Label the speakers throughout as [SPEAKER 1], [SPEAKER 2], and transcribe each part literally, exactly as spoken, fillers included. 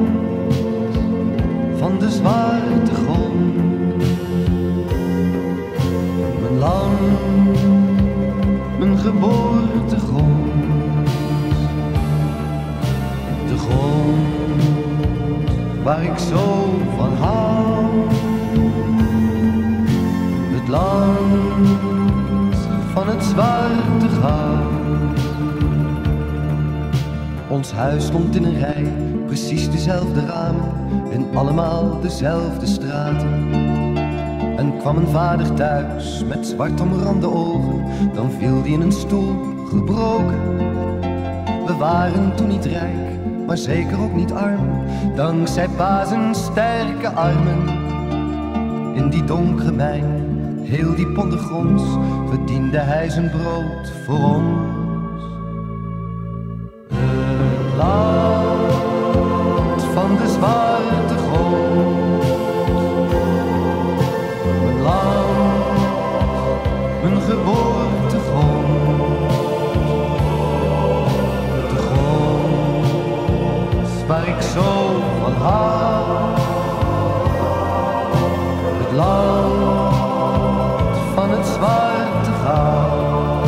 [SPEAKER 1] van de zwarte grond. Mijn land, mijn geboortegrond. De grond waar ik zo van hou. Het land van het zwarte goud. Ons huis stond in een rij, precies dezelfde ramen en allemaal dezelfde straten. En kwam mijn vader thuis met zwart omrande ogen, dan viel hij in een stoel gebroken. We waren toen niet rijk, maar zeker ook niet arm, dankzij pa zijn sterke armen. In die donkere mijn, heel die ponden gronds, verdiende hij zijn brood voor ons. Het land van de zwarte grond. Mijn land, mijn geboortegrond. De grond waar ik zo van hou. Het land van het zwarte goud.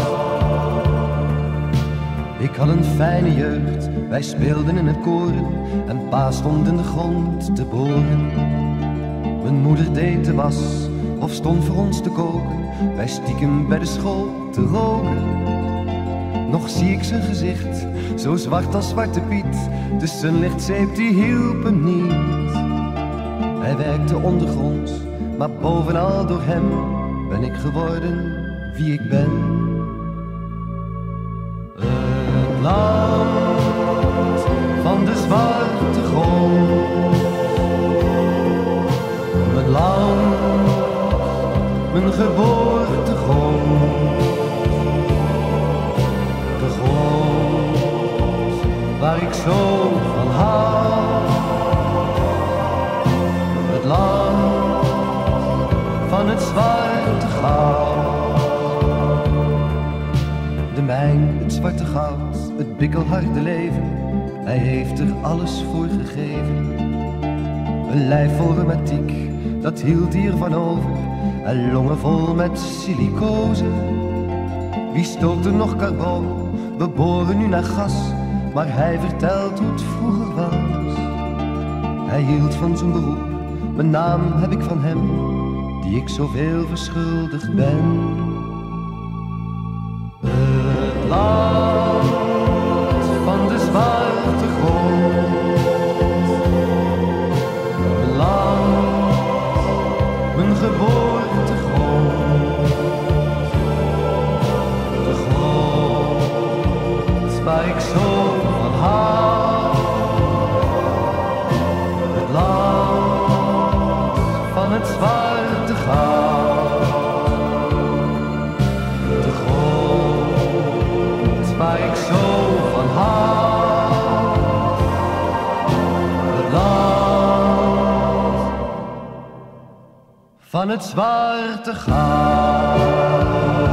[SPEAKER 1] Ik had een fijne jeugd, wij speelden in het koren en pa stond in de grond te boren. Mijn moeder deed de was of stond voor ons te koken, wij stiekem bij de school te roken. Nog zie ik zijn gezicht, zo zwart als Zwarte Piet, de zonlichtzeep die hielp hem niet. Hij werkte ondergronds, maar bovenal door hem ben ik geworden wie ik ben. Het land van de zwarte grond. Mijn land, mijn geboortegrond. De grond waar ik zo van hou. Het land van het zwarte goud. De mijn, het zwarte goud, het bikkelharde leven, hij heeft er alles voor gegeven. Een lijf vol reumatiek, dat hield hij ervan over, en longen vol met silicose. Wie stookte nog carbon, we boren nu naar gas, maar hij vertelt hoe het vroeger was. Hij hield van zijn beroep, mijn naam heb ik van hem, die ik zoveel verschuldigd ben. Het land van de zwarte grond. Mijn land, mijn geboortegrond. De grond waar ik zo van hou. Het land van het zwarte goud. De grond waar ik zo van hou. Het land van het zwarte goud.